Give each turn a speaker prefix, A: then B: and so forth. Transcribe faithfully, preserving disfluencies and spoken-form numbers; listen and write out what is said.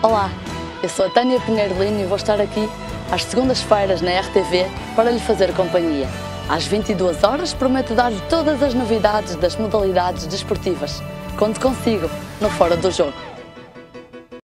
A: Olá, eu sou a Tânia Pinheiro Lino e vou estar aqui às segundas-feiras na R T V para lhe fazer companhia. Às vinte e duas horas prometo dar-lhe todas as novidades das modalidades desportivas. Conto consigo no Fora do Jogo.